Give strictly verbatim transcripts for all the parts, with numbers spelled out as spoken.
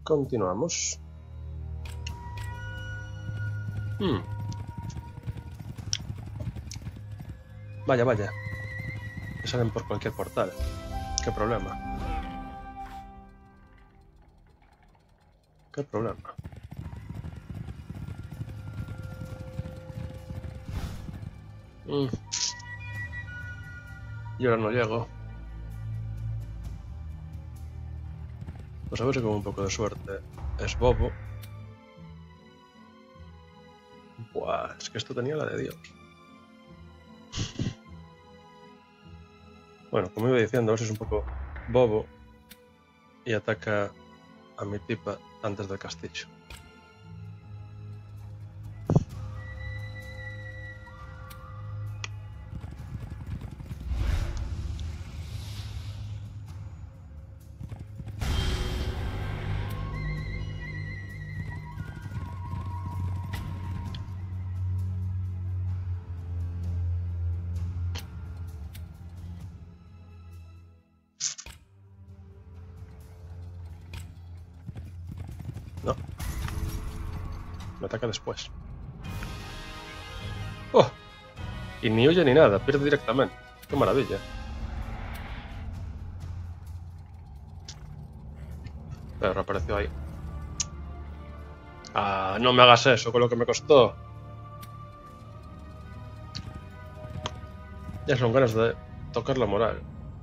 continuamos. Hmm. Vaya, vaya. Que salen por cualquier portal. ¿Qué problema? ¿Qué problema? Mm. Y ahora no llego. Pues a ver si con un poco de suerte es bobo. Buah, es que esto tenía la de Dios. Bueno, como iba diciendo, a ver si es un poco bobo y ataca a mi tipa antes del castillo. No. Me ataca después. ¡Oh! Y ni huye ni nada, pierde directamente. ¡Qué maravilla! Pero reapareció ahí. ¡Ah! No me hagas eso con lo que me costó. Ya son ganas de tocar la moral.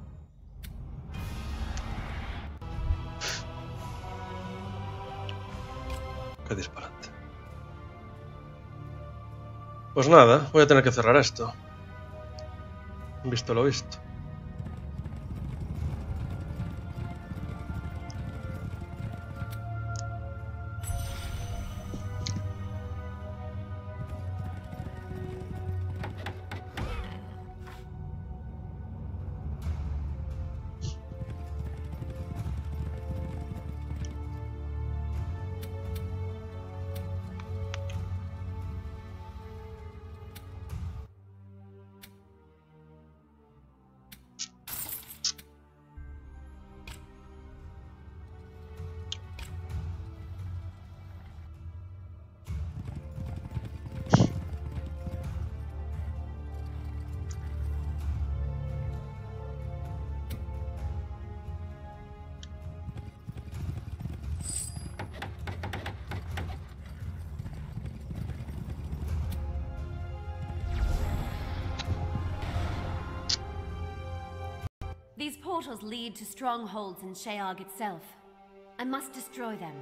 Qué disparate. Pues nada, voy a tener que cerrar esto. Visto lo visto. These portals lead to strongholds in Sheohg itself. I must destroy them.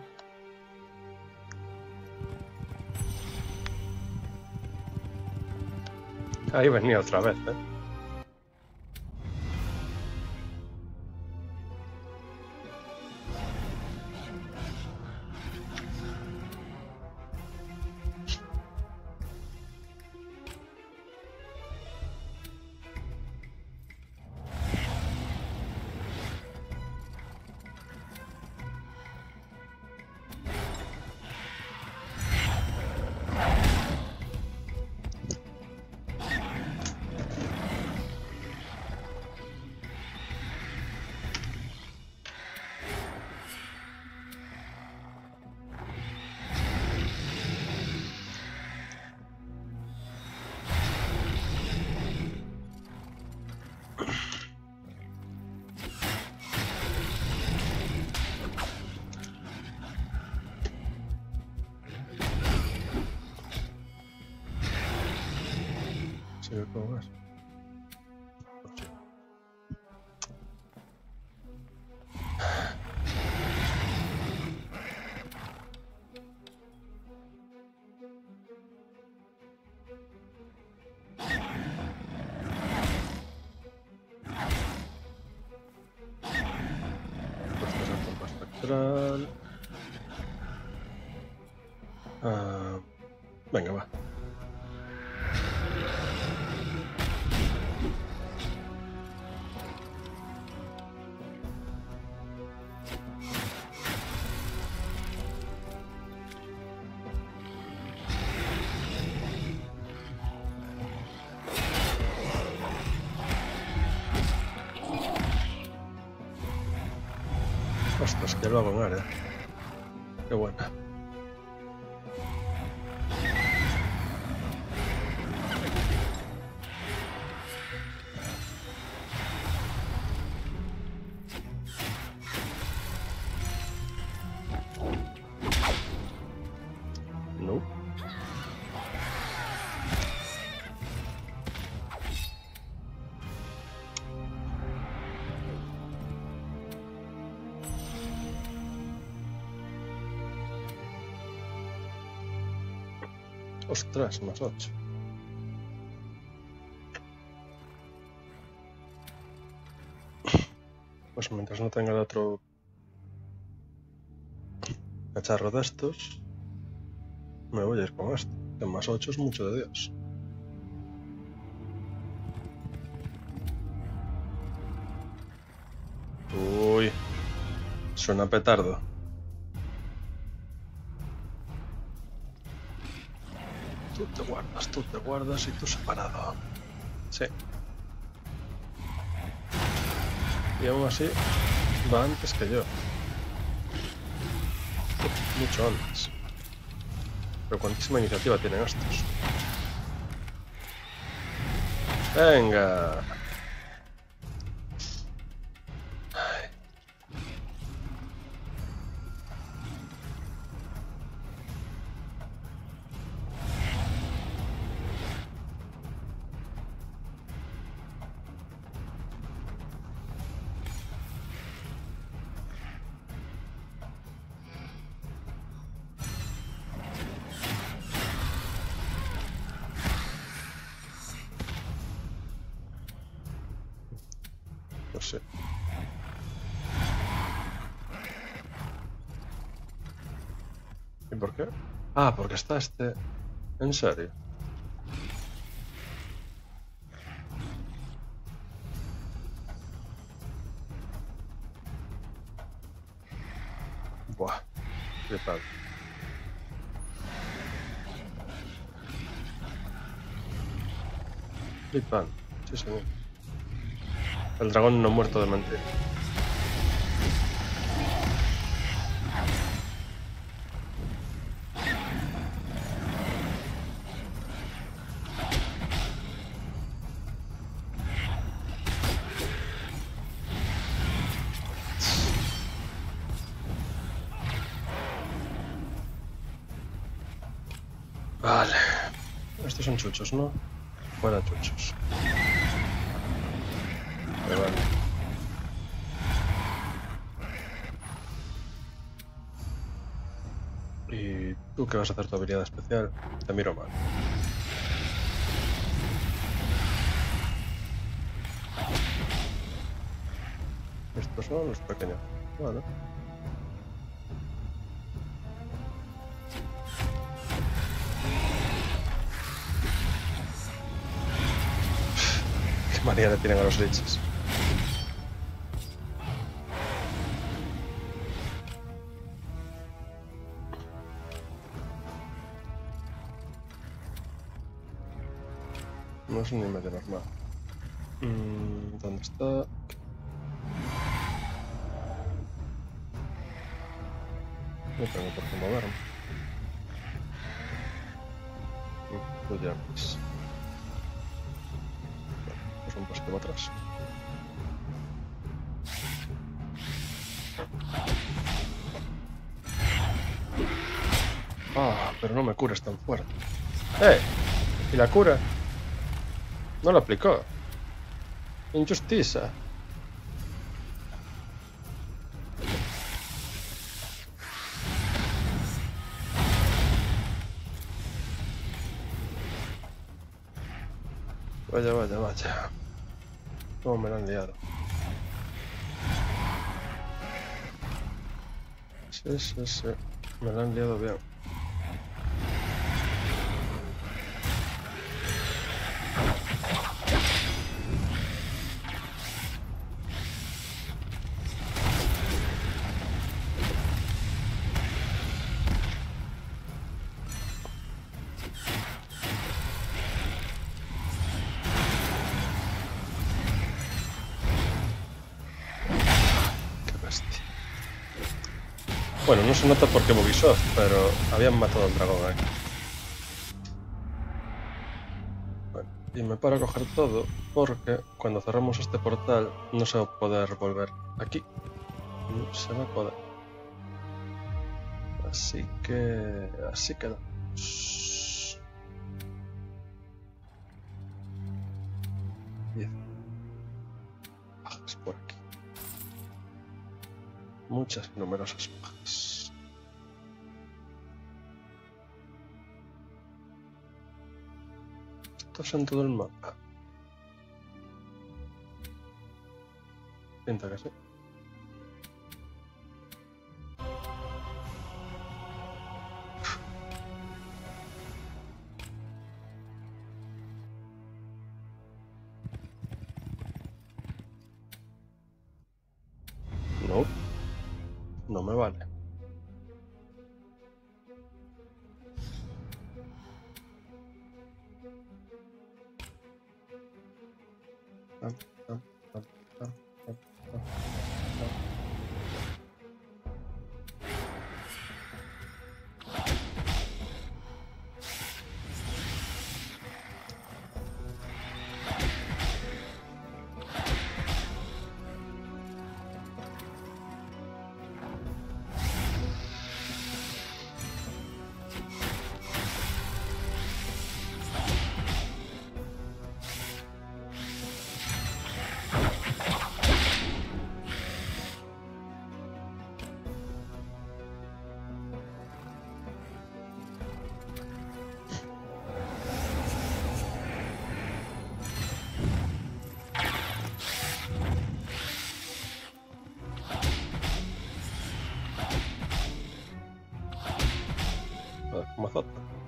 Ahí venía otra vez, ¿eh? ¿Qué puedo más? Espectral. Ah, venga, va. Ostras, que lo hago en área. Qué buena. No. Ostras, más ocho. Pues mientras no tenga el otro cacharro de estos, me voy a ir con esto. Que más ocho es mucho de Dios. Uy, suena petardo. Tú te guardas, tú te guardas y tú separado. Sí. Y aún así va antes que yo. Mucho antes. Pero cuantísima iniciativa tienen estos. Venga. Ay. No sé. ¿Y por qué? Ah, porque está este... ¿En serio? Buah. Qué tal. Big Bang. Sí, señor. El dragón no muerto de mentira. Vale. Estos son chuchos, ¿no? Fuera chuchos. Pero vale. ¿Y tú qué vas a hacer tu habilidad especial? Te miro mal. Estos son los pequeños. Vale. Qué manía le tienen a los leches. No es ni medio normal. Mm, ¿Dónde está? No tengo por qué moverme. Mm, Tú ya ves. Vale, pues un paso atrás. Ah, pero no me cures tan fuerte. ¡Eh! ¿Y la cura? No la aplicó. Injusticia. Vaya, vaya, vaya. Cómo me la han liado. Sí, sí, sí. Me la han liado bien. Bueno, no se nota porque Ubisoft, pero habían matado al dragón ahí. Bueno, y me paro a coger todo porque cuando cerramos este portal no se va a poder volver aquí. No se va a poder. Así que... así quedamos. diez bajas por aquí. Muchas y numerosas bajas. Esto es en todo el mapa. Pinta que sí. No, no me vale. Tam, tam, tam, tam, tam, tam, tam. Como azota.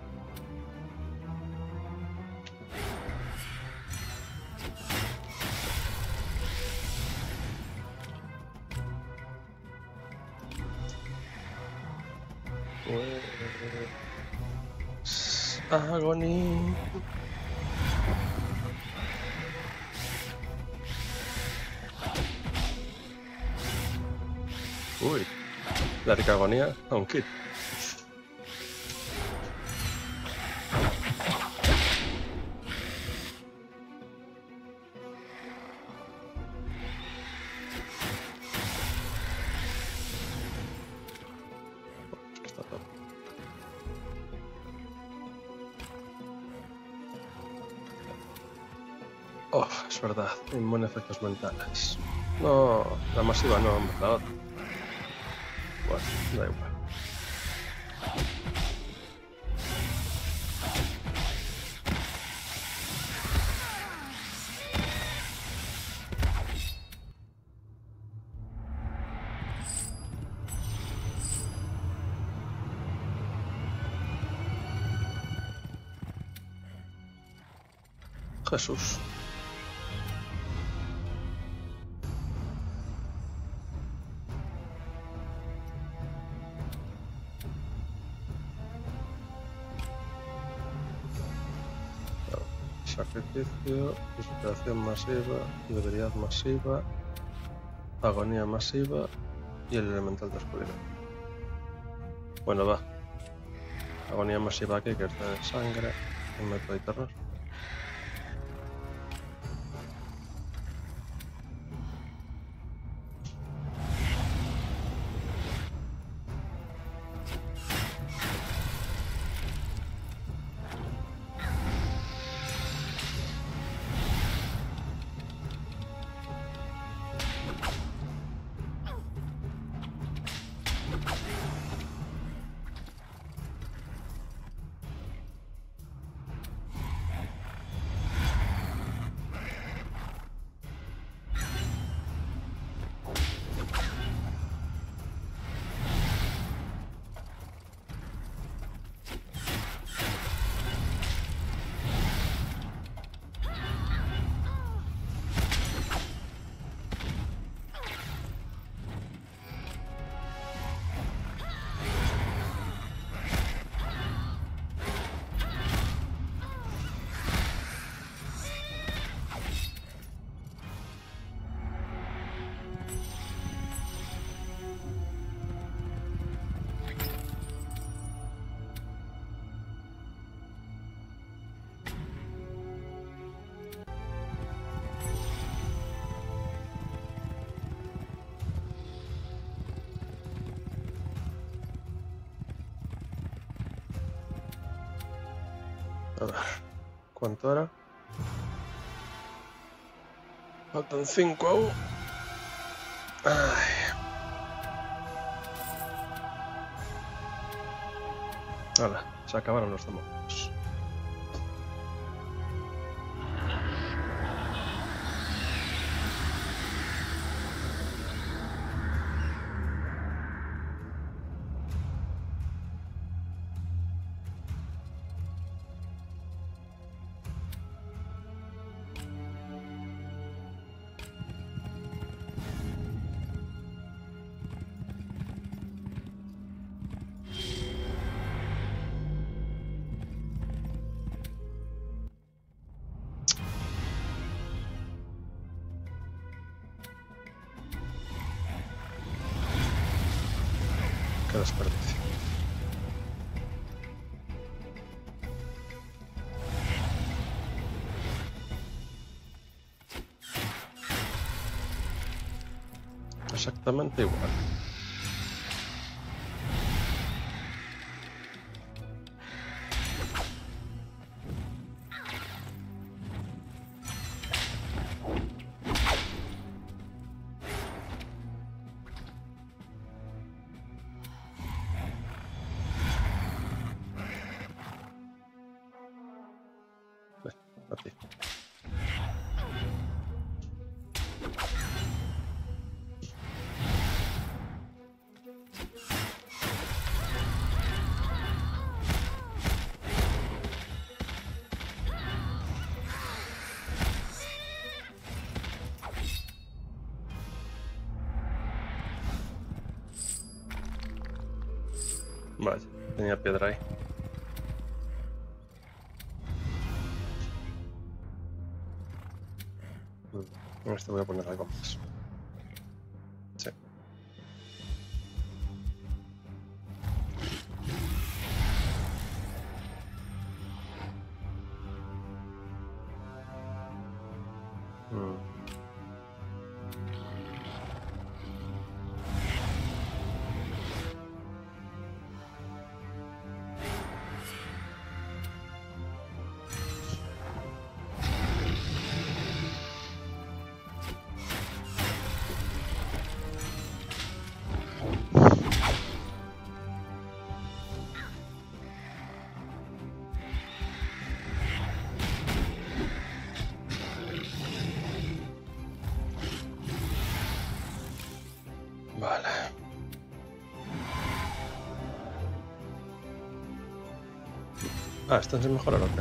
Pues... Agony. Uy, la rica agonía a un kit. Oh, es verdad, inmune a efectos mentales. No, la masiva no, la otra. Bueno, da igual. Jesús. Sacrificio, desesperación masiva, debilidad masiva, agonía masiva y el elemental de oscuridad. Bueno, va. Agonía masiva aquí, que es de sangre, un método de terror. A ver, ¿cuánto era? Faltan cinco aún. Ay. Hala, se acabaron los demonios. Qué desperdicio. Exactamente igual. Ven, a ti. Vaya, tenía piedra ahí. En este voy a poner algo más. Sí. Mm. Vale. Ah, están sin mejorar o qué.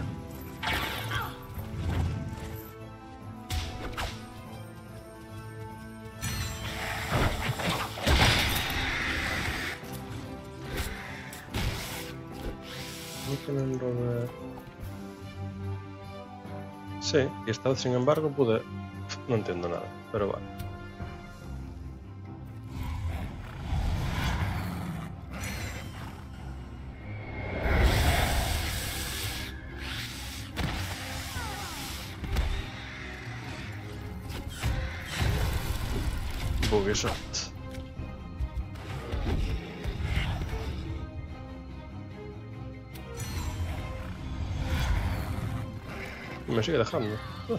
No tienen rover. Sí, y esta vez sin embargo pude. No entiendo nada, pero vale. Boogie shot. Me sigue dejando. Ah.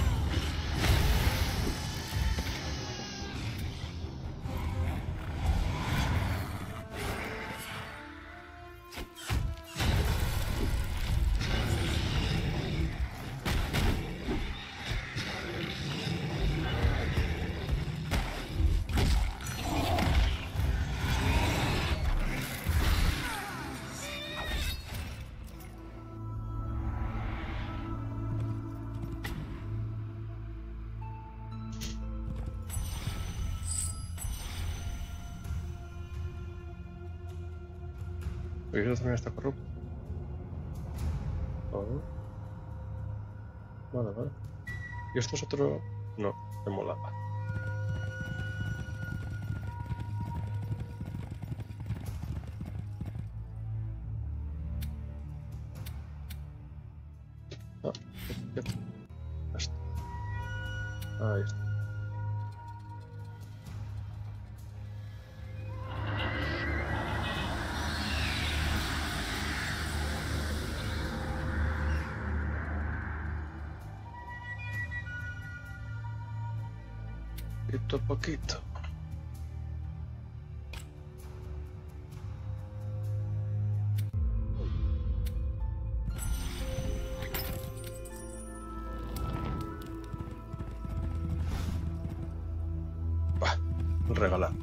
Porque eso también está corrupto. Oh. Vale, vale. ¿Y esto es otro? No, me molaba. Ah, quieto. Esto. Ahí está. Poquito a poquito. Bah, regalado.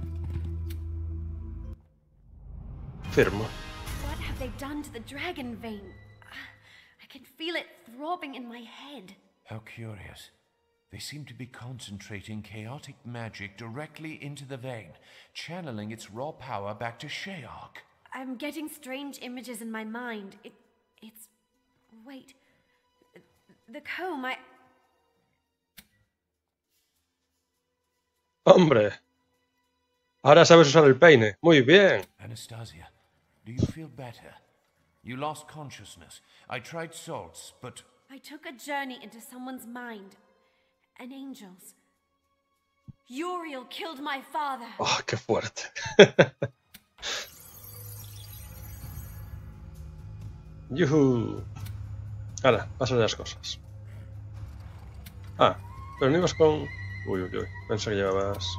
Firmo. What have they done to the dragon vein? I can feel it throbbing in my head. How curious. They seem to be concentrating chaotic magic directly into the vein, channeling its raw power back to Shayok. I'm getting strange images in my mind. It... it's... wait. The comb, I... ¡Hombre! Ahora sabes usar el peine. Muy bien. Anastasia, do you feel better? You lost consciousness. I tried salts, but... I took a journey into someone's mind. An angel's. Uriel killed my father. ¡Oh, qué fuerte! ¡Yuhu! Ahora, paso de las cosas. Ah, pero no ibas con... Uy, uy, uy. Pensé que llevabas...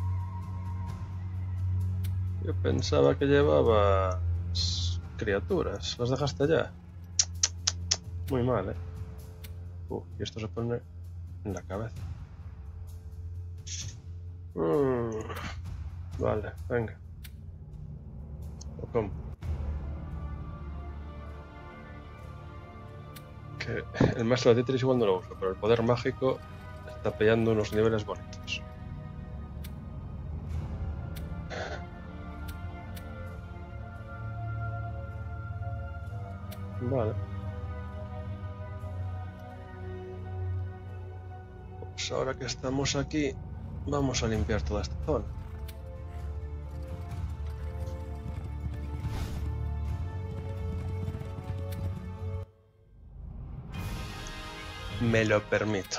Yo pensaba que llevabas... criaturas. ¿Las dejaste ya? Muy mal, ¿eh? Uh, y esto se pone en la cabeza. Mm. Vale, venga. Lo compro. Que el maestro de Tetris igual no lo uso, pero el poder mágico está pillando unos niveles bonitos. Vale. Pues ahora que estamos aquí, vamos a limpiar toda esta zona. Me lo permito.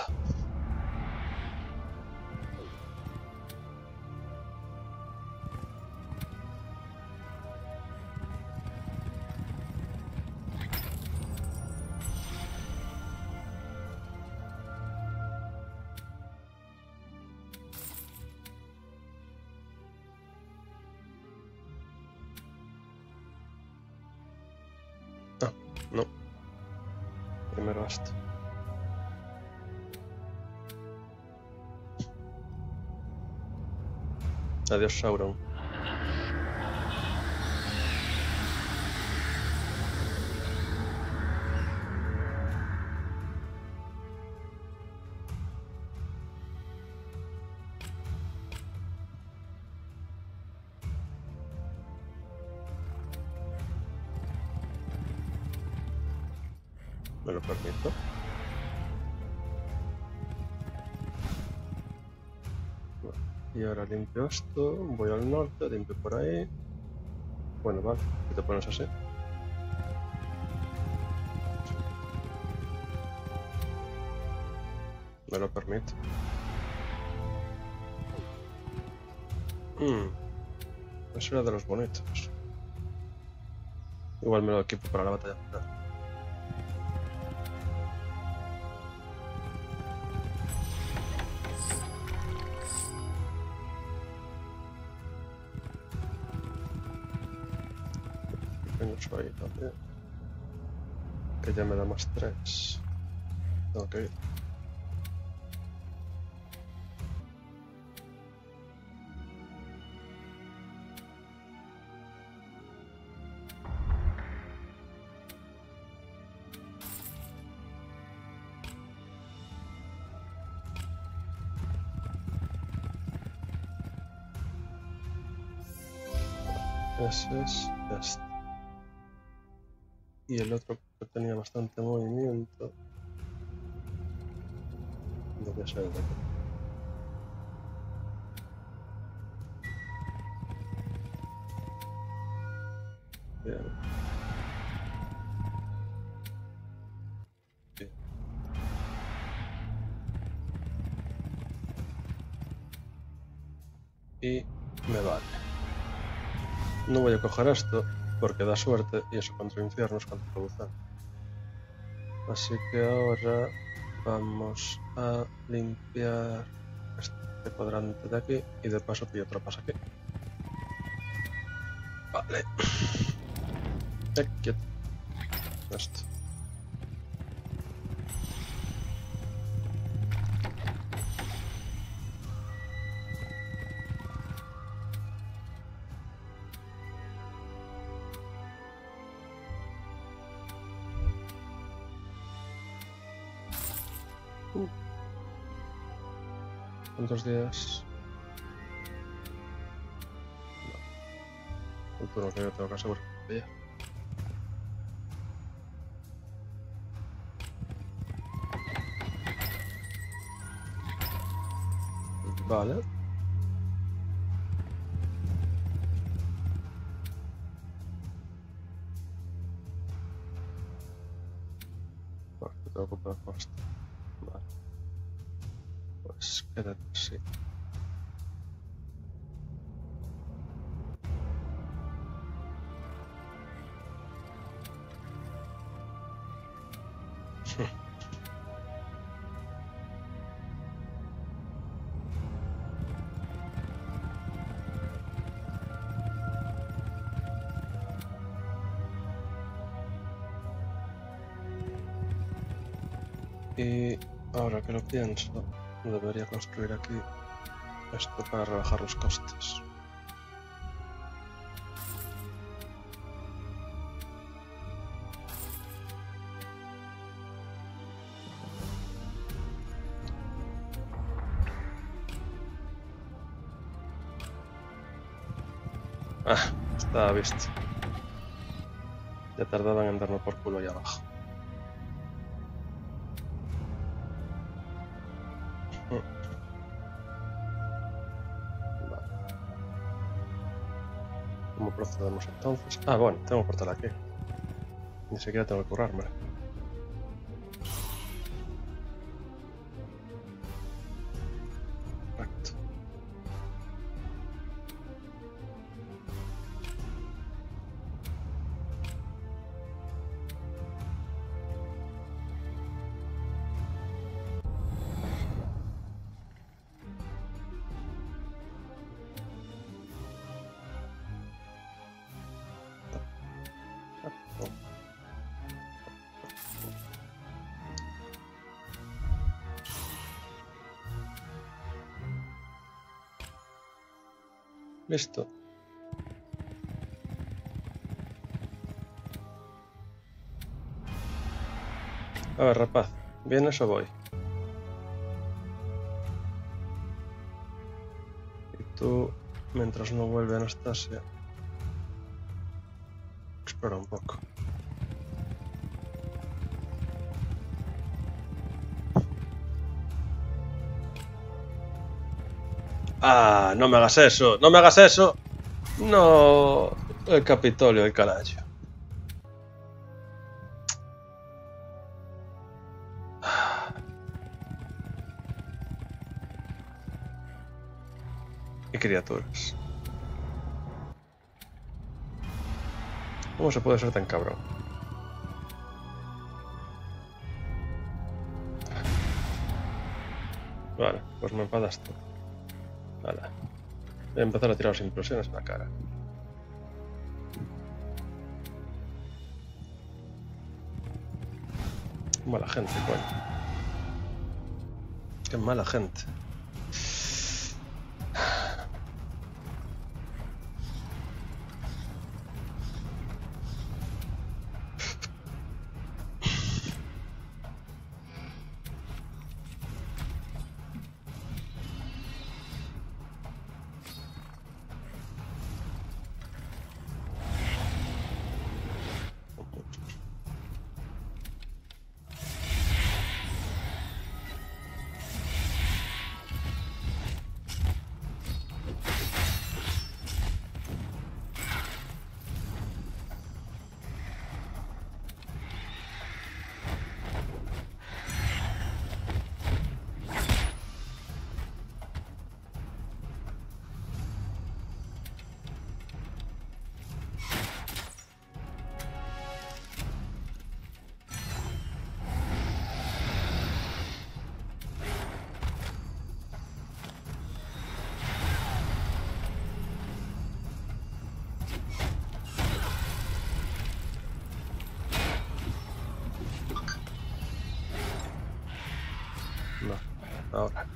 Ah, no. Primero esto. Adiós, Sauron. Me lo permito. Y ahora limpio esto, voy al norte, limpio por ahí. Bueno, vale, que te pones así. Me lo permito. Hmm. Eso era de los bonitos. Igual me lo equipo para la batalla final. Eso ahí también, que ya me da más tres. Tengo que ir. Ese es este. Y el otro que tenía bastante movimiento debe ser de aquí. Bien. Bien. Y me vale. No voy a coger esto porque da suerte y eso contra infiernos contra producción. Así que ahora vamos a limpiar esto. este cuadrante de aquí y de paso pillo tropas aquí. Vale. Eh, quieto. Esto. Uh. ¿Cuántos días? No. El turno que yo tengo que asegurar. Ya. Vale. Bueno, te tengo que ocupar con esto. Vale. Pues quédate así. Y ahora que lo pienso, debería construir aquí esto para rebajar los costes. Ah, estaba visto. Ya tardaban en darme por culo ahí abajo. ¿Cómo procedemos entonces? Ah, bueno, tengo un portal aquí. Ni siquiera tengo que currarme. Perfecto. Listo. A ver, rapaz, ¿vienes o voy? Y tú, mientras no vuelve Anastasia, explora un poco. Ah, no me hagas eso, no me hagas eso. No, el Capitolio, el carajo. Qué criaturas. ¿Cómo se puede ser tan cabrón? Vale, pues me enfadas tú. Vale. Voy a empezar a tirar las implosiones en la cara. Mala gente, coño. Qué mala gente. Ahora.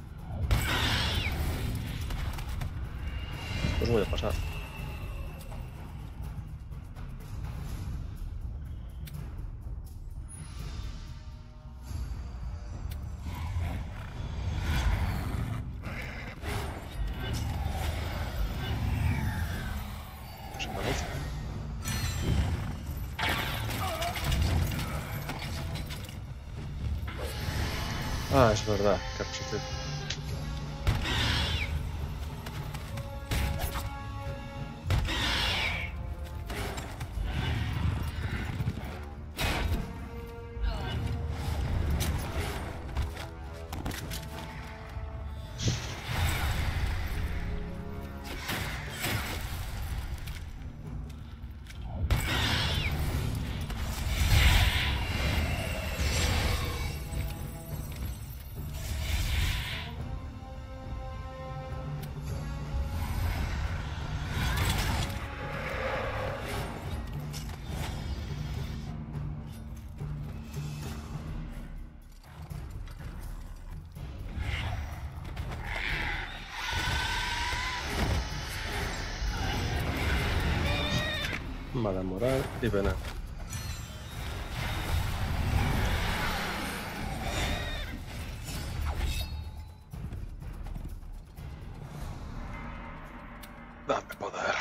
Pues voy a pasar. Se parece. Ah, es verdad. Qué posición. Mala moral y veneno. Dame poder.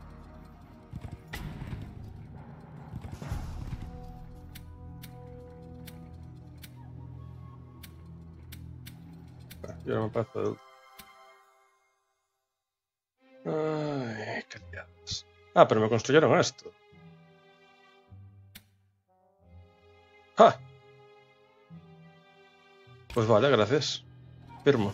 Yo no me paso de... Ay, qué liadas. Ah, pero me construyeron esto. ¡Ah! Pues vale, gracias. Firmo.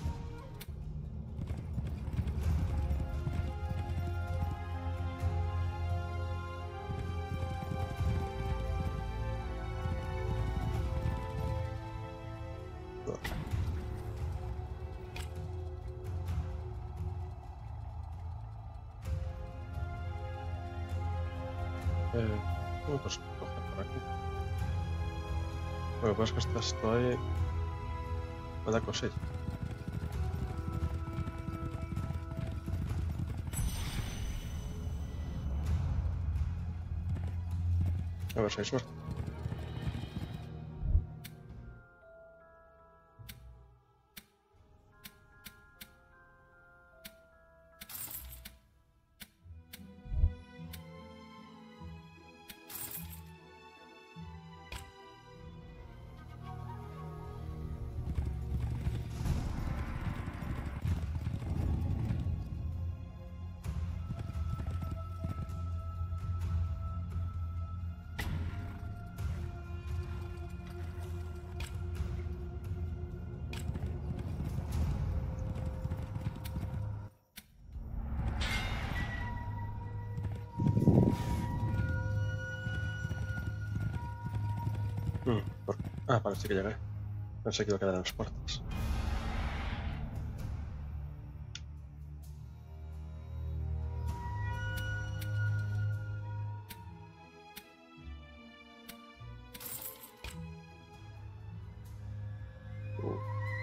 Eh, ¿cómo pues coger por aquí? Lo que pasa es que está esto ahí. Me da cosilla. A ver si hay suerte. Hmm, ¿por qué? Ah, vale, sí que llegué. Pensé que iba a quedar en las puertas. Uh.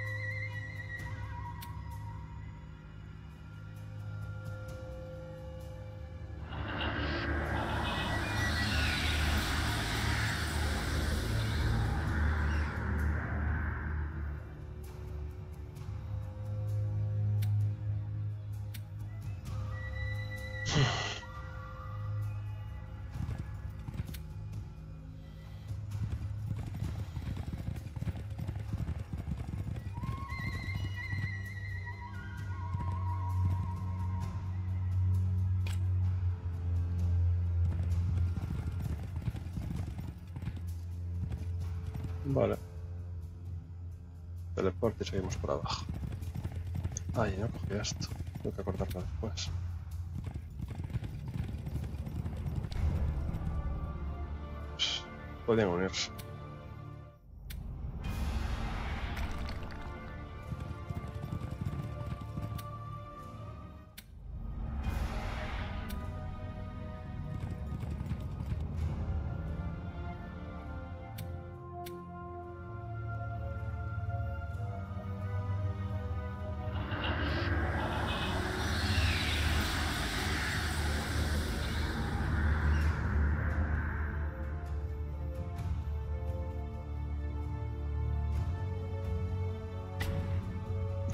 Vale. Teleporte y seguimos por abajo. Ay, no cogí esto. Tengo que acordarlo después. Podrían unirse.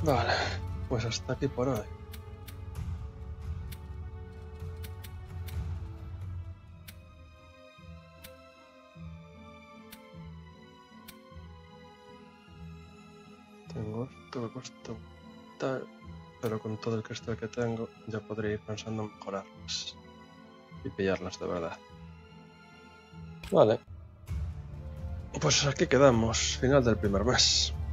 Vale, pues hasta aquí por hoy. Tengo esto, esto, tal, pero con todo el cristal que tengo ya podría ir pensando en mejorarlas y pillarlas de verdad. Vale, pues aquí quedamos, final del primer mes.